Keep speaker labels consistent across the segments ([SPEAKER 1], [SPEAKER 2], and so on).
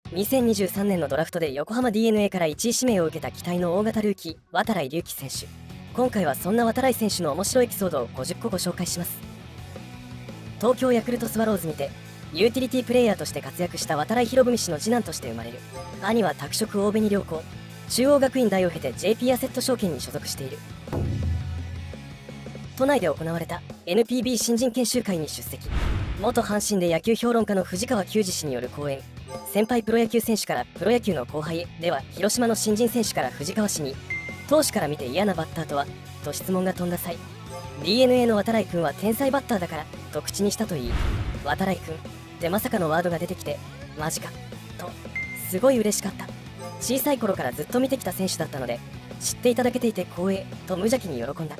[SPEAKER 1] 2023年のドラフトで横浜 DeNA から1位指名を受けた期待の大型ルーキー、渡来龍樹選手。今回はそんな渡来選手の面白いエピソードを50個ご紹介します。東京ヤクルトスワローズにてユーティリティプレイヤーとして活躍した渡来博文氏の次男として生まれる。兄は拓殖大紅良高、中央学院大を経て JP アセット証券に所属している。都内で行われた NPB 新人研修会に出席。元阪神で野球評論家の藤川球児氏による講演。先輩プロ野球選手からプロ野球の後輩へでは、広島の新人選手から藤川氏に、投手から見て嫌なバッターとはと質問が飛んだ際、 DeNA の渡来君は天才バッターだからと口にしたといい、渡来君でまさかのワードが出てきて、マジかとすごい嬉しかった。小さい頃からずっと見てきた選手だったので、知っていただけていて光栄と無邪気に喜んだ。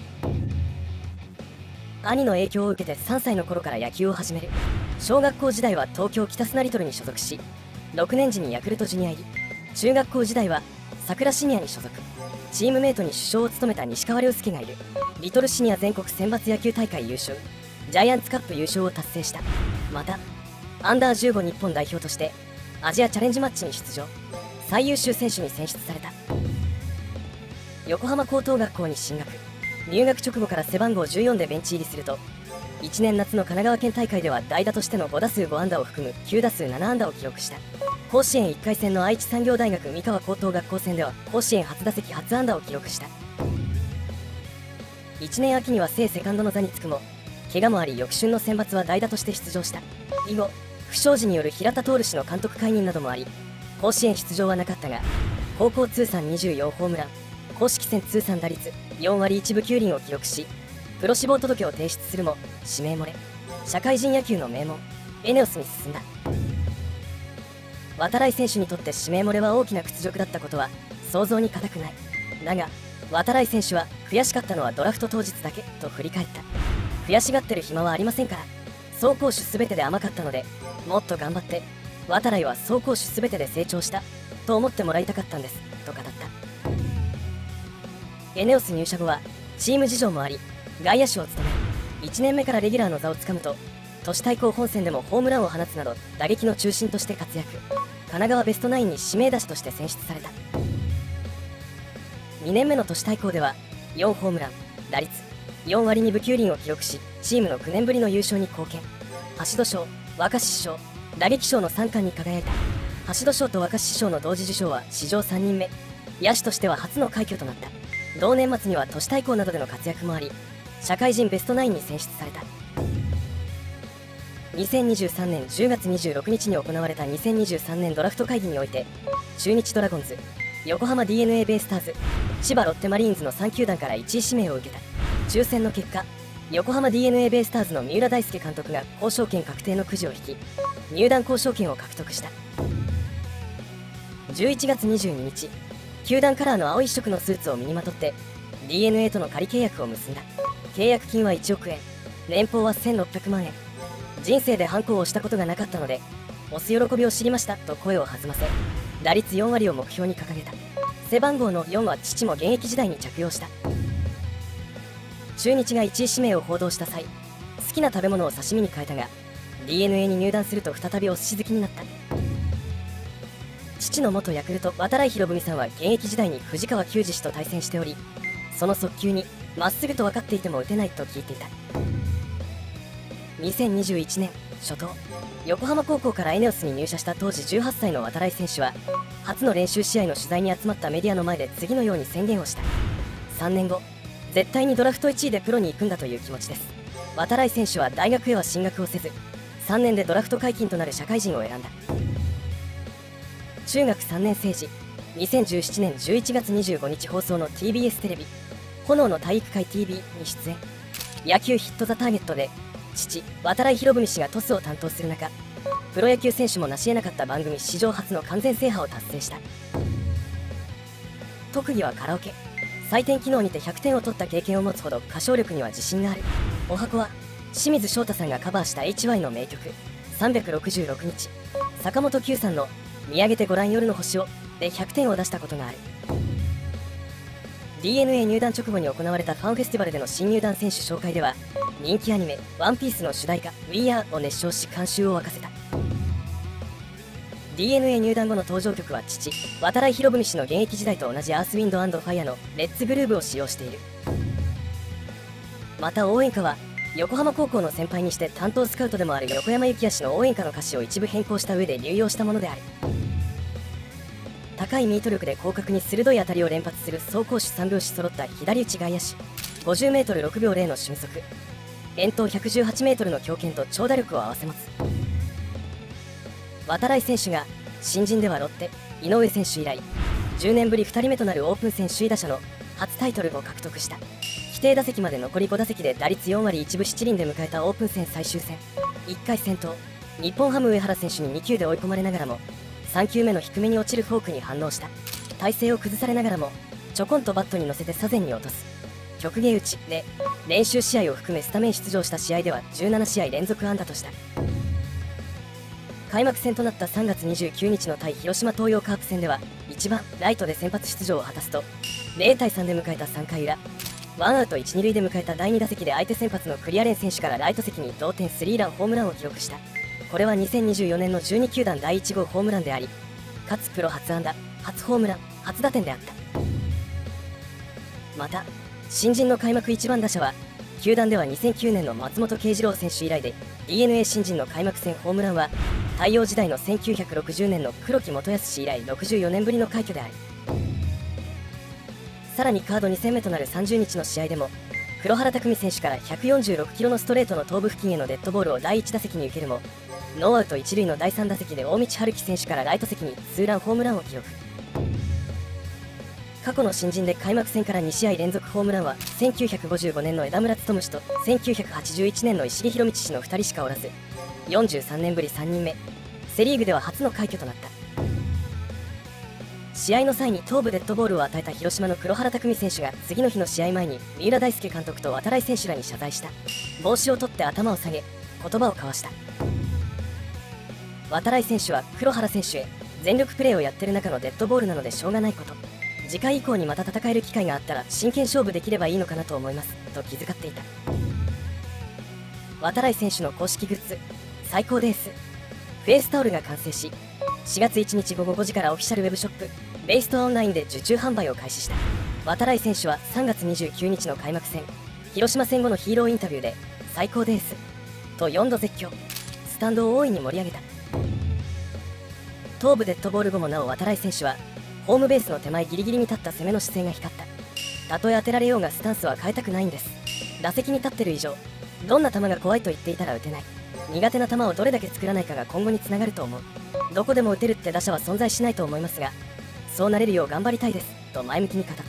[SPEAKER 1] 兄の影響を受けて3歳の頃から野球を始める。小学校時代は東京北砂リトルに所属し、6年時にヤクルトジュニア入り。中学校時代は桜シニアに所属。チームメイトに主将を務めた西川亮介がいる。リトルシニア全国選抜野球大会優勝、ジャイアンツカップ優勝を達成した。またアンダー15日本代表としてアジアチャレンジマッチに出場、最優秀選手に選出された。横浜高等学校に進学。入学直後から背番号14でベンチ入りすると、1年夏の神奈川県大会では代打としての5打数5安打を含む9打数7安打を記録した。甲子園1回戦の愛知産業大学三河高等学校戦では甲子園初打席初安打を記録した。1年秋には正セカンドの座につくも、怪我もあり翌春の選抜は代打として出場した。以後不祥事による平田徹氏の監督解任などもあり、甲子園出場はなかったが、高校通算24ホームラン、公式戦通算打率4割1分9厘を記録し、プロ志望届を提出するも指名漏れ。社会人野球の名門エネオスに進んだ。渡来選手にとって指名漏れは大きな屈辱だったことは想像に難くない。だが渡来選手は悔しかったのはドラフト当日だけと振り返った。悔しがってる暇はありませんから、走攻守全てで甘かったので、もっと頑張って渡来は走攻守全てで成長したと思ってもらいたかったんですと語った。エネオス入社後はチーム事情もあり外野手を務め、1年目からレギュラーの座をつかむと、都市対抗本戦でもホームランを放つなど打撃の中心として活躍。神奈川ベストナインに指名打者として選出された。2年目の都市対抗では4ホームラン、打率4割2分9厘を記録し、チームの9年ぶりの優勝に貢献。橋戸賞、若獅子賞、打撃賞の3冠に輝いた。橋戸賞と若獅子賞の同時受賞は史上3人目、野手としては初の快挙となった。同年末には都市対抗などでの活躍もあり、社会人ベストナインに選出された。2023年10月26日に行われた2023年ドラフト会議において、中日ドラゴンズ、横浜 DeNA ベイスターズ、千葉ロッテマリーンズの3球団から1位指名を受けた。抽選の結果、横浜 DeNA ベイスターズの三浦大輔監督が交渉権確定のくじを引き、入団交渉権を獲得した。11月22日、球団カラーの青一色のスーツを身にまとって DeNA との仮契約を結んだ。契約金は1億円、年俸は1600万円。人生でハンコを押したことがなかったので押す喜びを知りましたと声を弾ませ、打率4割を目標に掲げた。背番号の4は父も現役時代に着用した。中日が1位指名を報道した際、好きな食べ物を刺身に変えたが DeNA に入団すると再びお寿司好きになった。父の元ヤクルト渡来博文さんは現役時代に藤川球児氏と対戦しており、その速球にまっすぐと分かっていても打てないと聞いていた。2021年初頭、横浜高校からエネオスに入社した当時18歳の渡来選手は、初の練習試合の取材に集まったメディアの前で次のように宣言をした。3年後絶対にドラフト1位でプロに行くんだという気持ちです。渡来選手は大学へは進学をせず、3年でドラフト解禁となる社会人を選んだ。中学3年生時、2017年11月25日放送の TBS テレビ炎の体育会 TV に出演。野球ヒットザターゲットで父渡来博文氏がトスを担当する中、プロ野球選手も成し得なかった番組史上初の完全制覇を達成した。特技はカラオケ、採点機能にて100点を取った経験を持つほど歌唱力には自信がある。おはこは清水翔太さんがカバーした HY の名曲366日、坂本九さんの見上げてごらん夜の星をで100点を出したことがある。 DeNA 入団直後に行われたファンフェスティバルでの新入団選手紹介では、人気アニメ「ワンピースの主題歌「We Are」を熱唱し観衆を沸かせた。 DNA 入団後の登場曲は父渡来博文氏の現役時代と同じアースウィンド&ファイアのレッツグルーブを使用している。また応援歌は横浜高校の先輩にして担当スカウトでもある横山幸也氏の応援歌の歌詞を一部変更した上で流用したものである。高いミート力で広角に鋭い当たりを連発する走攻守3拍子揃った左打ち外野手、50m6秒0の俊足、遠投 118m の強肩と長打力を併せ持つ。渡来選手が新人ではロッテ井上選手以来10年ぶり2人目となるオープン戦首位打者の初タイトルを獲得した。規定打席まで残り5打席で打率4割1分7厘で迎えたオープン戦最終戦、1回先頭日本ハム上原選手に2球で追い込まれながらも3球目の低めに落ちるフォークに反応した。体勢を崩されながらもちょこんとバットに乗せて左前に落とす曲芸打ちで練習試合を含めスタメン出場した試合では17試合連続安打とした。開幕戦となった3月29日の対広島東洋カープ戦では1番ライトで先発出場を果たすと0対3で迎えた3回裏、ワンアウト1、2塁で迎えた第2打席で相手先発のクリアレン選手からライト席に同点スリーランホームランを記録した。これは2024年の12球団第1号ホームランであり、かつプロ初安打、初ホームラン、初打点であった。また新人の開幕1番打者は球団では2009年の松本慶次郎選手以来で、 DNA 新人の開幕戦ホームランは太陽時代の1960年の黒木元康氏以来64年ぶりの快挙である。さらにカード2戦目となる30日の試合でも黒原拓未選手から146キロのストレートの頭部付近へのデッドボールを第1打席に受けるも、ノーアウト1塁の第3打席で大道春樹選手からライト席にツーランホームランを記録。過去の新人で開幕戦から2試合連続ホームランは1955年の枝村勉氏と1981年の石木博道氏の2人しかおらず、43年ぶり3人目、セ・リーグでは初の快挙となった。試合の際に頭部デッドボールを与えた広島の黒原拓未選手が次の日の試合前に三浦大輔監督と渡来選手らに謝罪した。帽子を取って頭を下げ言葉を交わした。渡来選手は黒原選手へ、全力プレーをやってる中のデッドボールなのでしょうがないこと、次回以降にまた戦える機会があったら真剣勝負できればいいのかなと思いますと気遣っていた。渡来選手の公式グッズ最高ですフェイスタオルが完成し、4月1日午後5時からオフィシャルウェブショップベイストオンラインで受注販売を開始した。渡来選手は3月29日の開幕戦広島戦後のヒーローインタビューで最高ですと4度絶叫、スタンドを大いに盛り上げた。頭部デッドボール後もなお渡来選手はホームベースの手前ギリギリに立った攻めの姿勢が光った。たとえ当てられようがスタンスは変えたくないんです。打席に立ってる以上どんな球が怖いと言っていたら打てない、苦手な球をどれだけ作らないかが今後につながると思う。どこでも打てるって打者は存在しないと思いますが、そうなれるよう頑張りたいですと前向きに語った。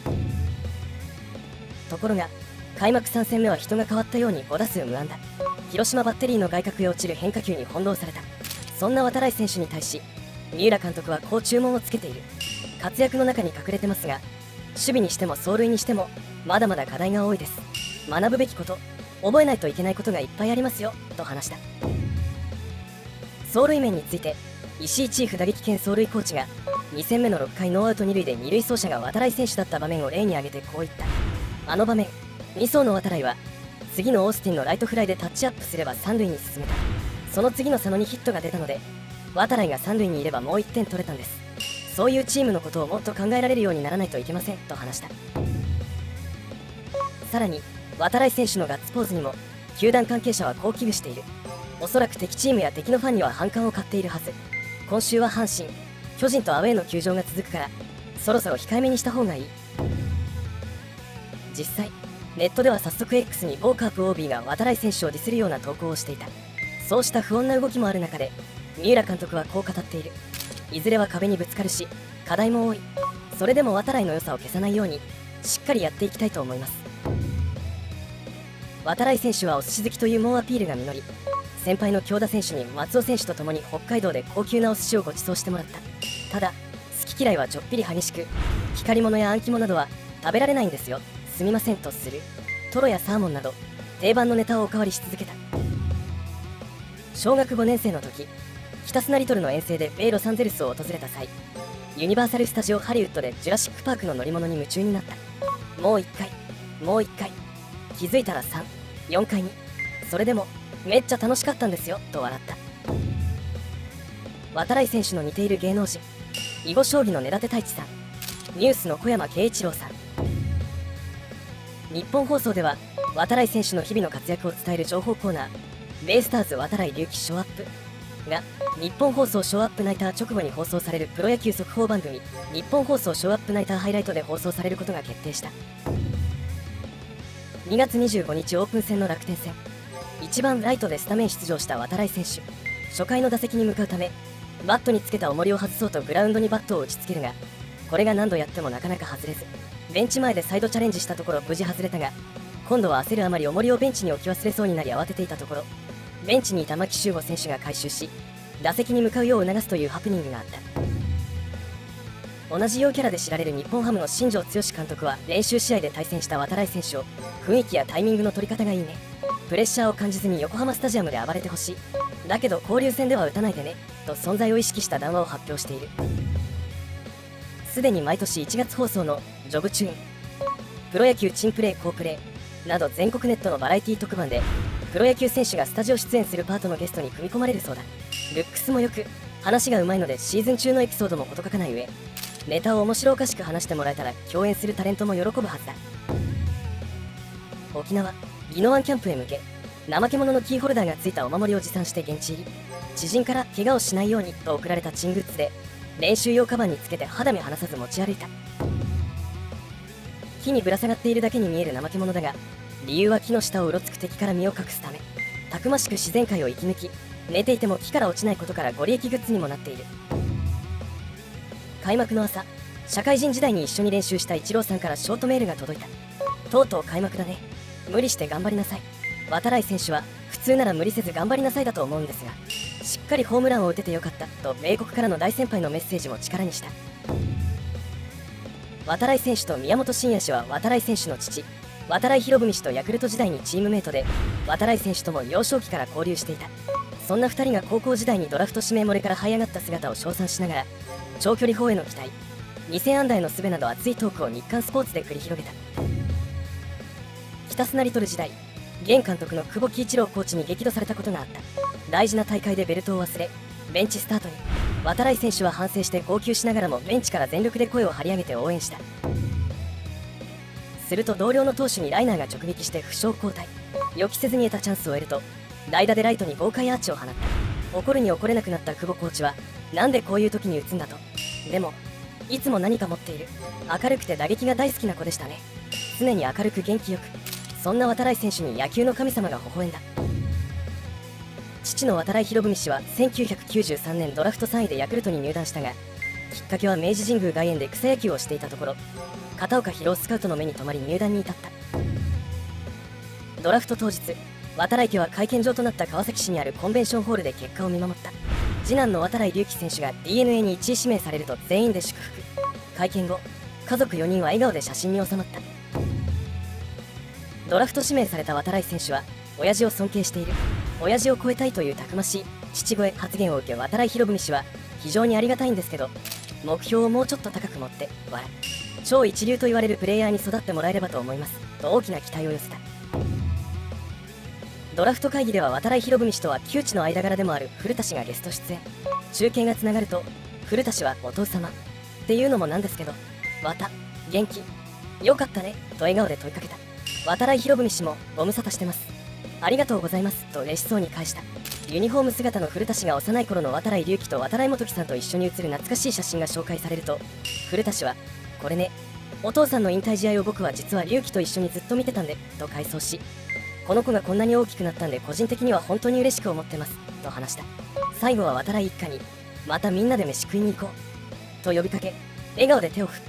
[SPEAKER 1] ところが開幕3戦目は人が変わったように5打数無安打、広島バッテリーの外角へ落ちる変化球に翻弄された。そんな渡来選手に対し三浦監督はこう注文をつけている。活躍の中に隠れてますが、守備にしても走塁にしてもまだまだ課題が多いです。学ぶべきこと、覚えないといけないことがいっぱいありますよと話した。走塁面について石井チーフ打撃兼走塁コーチが2戦目の6回ノーアウト2塁で2塁走者が渡来選手だった場面を例に挙げてこう言った。あの場面2走の渡来は次のオースティンのライトフライでタッチアップすれば3塁に進めた。その次の佐野にヒットが出たので渡来が3塁にいればもう1点取れたんです。そういうチームのことをもっと考えられるようにならないといけませんと話した。さらに渡来選手のガッツポーズにも球団関係者はこう危惧している。おそらく敵チームや敵のファンには反感を買っているはず。今週は阪神巨人とアウェーの球場が続くからそろそろ控えめにした方がいい。実際ネットでは早速 X に某カープ OB が渡来選手をディスるような投稿をしていた。そうした不穏な動きもある中で三浦監督はこう語っている。いずれは壁にぶつかるし課題も多い。それでも渡来の良さを消さないようにしっかりやっていきたいと思います。渡来選手はお寿司好きという猛アピールが実り、先輩の京田選手に松尾選手と共に北海道で高級なお寿司をご馳走してもらった。ただ好き嫌いはちょっぴり激しく、光り物やあん肝などは食べられないんですよ、すみませんとするトロやサーモンなど定番のネタをおかわりし続けた。小学5年生の時北スナリトルの遠征で米ロサンゼルスを訪れた際、ユニバーサル・スタジオ・ハリウッドでジュラシック・パークの乗り物に夢中になった。もう1回もう1回、気づいたら3、4回に、それでもめっちゃ楽しかったんですよと笑った。 渡来選手の似ている芸能人、囲碁将棋の根立太一さん、ニュースの小山慶一郎さん。日本放送では渡来選手の日々の活躍を伝える情報コーナー、ベイスターズ渡来隆輝ショーアップが日本放送ショーアップナイター直後に放送されるプロ野球速報番組、日本放送ショーアップナイターハイライトで放送されることが決定した。2月25日オープン戦の楽天戦、1番ライトでスタメン出場した渡来選手、初回の打席に向かうためバットにつけた重りを外そうとグラウンドにバットを打ちつけるが、これが何度やってもなかなか外れず、ベンチ前で再度チャレンジしたところ無事外れたが、今度は焦るあまり重りをベンチに置き忘れそうになり慌てていたところ、ベンチにいた牧秀悟選手が回収し打席に向かうよう促すというハプニングがあった。同じようキャラで知られる日本ハムの新庄剛志監督は練習試合で対戦した渡来選手を、雰囲気やタイミングの取り方がいいね、プレッシャーを感じずに横浜スタジアムで暴れてほしい、だけど交流戦では打たないでねと存在を意識した談話を発表している。すでに毎年1月放送のジョブチューン、プロ野球珍プレー好プレーなど全国ネットのバラエティ特番でプロ野球選手がスタジオ出演するパートのゲストに組み込まれるそうだ。ルックスもよく話がうまいのでシーズン中のエピソードも事欠かない上、ネタを面白おかしく話してもらえたら共演するタレントも喜ぶはずだ。沖縄宜野湾キャンプへ向け怠け者のキーホルダーがついたお守りを持参して現地入り、知人から怪我をしないようにと送られたチングッズで練習用カバンにつけて肌身離さず持ち歩いた。木にぶら下がっているだけに見える怠け者だが、理由は木の下をうろつく敵から身を隠すため、たくましく自然界を生き抜き、寝ていても木から落ちないことからご利益グッズにもなっている。開幕の朝、社会人時代に一緒に練習したイチローさんからショートメールが届いた。とうとう開幕だね、無理して頑張りなさい。渡来選手は普通なら無理せず頑張りなさいだと思うんですが、しっかりホームランを打ててよかったと米国からの大先輩のメッセージも力にした。渡来選手と宮本慎也氏は渡来選手の父、渡来博文氏とヤクルト時代にチームメイトで、渡来選手とも幼少期から交流していた。そんな2人が高校時代にドラフト指名漏れから這い上がった姿を称賛しながら、長距離砲への期待、2000安打への術など熱いトークを日刊スポーツで繰り広げた。北砂リトル時代、現監督の久保木一郎コーチに激怒されたことがあった。大事な大会でベルトを忘れベンチスタートに、渡来選手は反省して号泣しながらもベンチから全力で声を張り上げて応援した。すると同僚の投手にライナーが直撃して負傷交代、予期せずに得たチャンスを得ると代打でライトに豪快アーチを放った。怒るに怒れなくなった久保コーチは、なんでこういう時に打つんだと。でもいつも何か持っている、明るくて打撃が大好きな子でしたね。常に明るく元気よく、そんな渡来選手に野球の神様が微笑んだ。父の渡来博文氏は1993年ドラフト3位でヤクルトに入団したが、きっかけは明治神宮外苑で草野球をしていたところ、片岡博スカウトの目に留まり入団に至った。ドラフト当日、渡来家は会見場となった川崎市にあるコンベンションホールで結果を見守った。次男の渡来隆輝選手が DNA に1位指名されると全員で祝福。会見後、家族4人は笑顔で写真に収まった。ドラフト指名された渡来選手は親父を尊敬している、親父を超えたいというたくましい父超え発言を受け、渡来博文氏は非常にありがたいんですけど目標をもうちょっと高く持って笑、超一流と言われるプレイヤーに育ってもらえればと思いますと大きな期待を寄せた。ドラフト会議では渡来博文氏とは旧知の間柄でもある古田氏がゲスト出演。中継がつながると古田氏はお父様っていうのもなんですけど、渡元気よかったねと笑顔で問いかけた。渡来博文氏もご無沙汰してます、ありがとうございますと嬉しそうに返した。ユニフォーム姿の古田氏が幼い頃の渡来隆輝と渡来元樹さんと一緒に写る懐かしい写真が紹介されると、古田氏はこれね、お父さんの引退試合を僕は実は隆輝と一緒にずっと見てたんでと回想し、この子がこんなに大きくなったんで個人的には本当に嬉しく思ってますと話した。最後は渡来一家にまたみんなで飯食いに行こうと呼びかけ、笑顔で手を振った。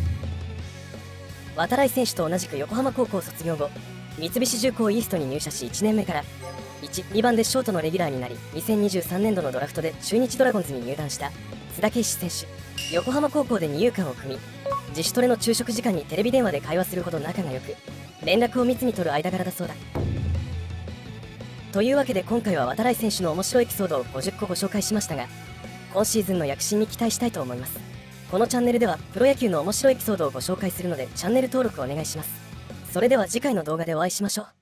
[SPEAKER 1] 渡来選手と同じく横浜高校卒業後、三菱重工イーストに入社し1年目から1、2番でショートのレギュラーになり、2023年度のドラフトで中日ドラゴンズに入団した須田圭司選手。横浜高校で二遊間を組み、自主トレの昼食時間にテレビ電話で会話するほど仲が良く、連絡を密に取る間柄だそうだ。というわけで今回は渡来選手の面白いエピソードを50個ご紹介しましたが、今シーズンの躍進に期待したいと思います。このチャンネルではプロ野球の面白いエピソードをご紹介するのでチャンネル登録お願いします。それでは次回の動画でお会いしましょう。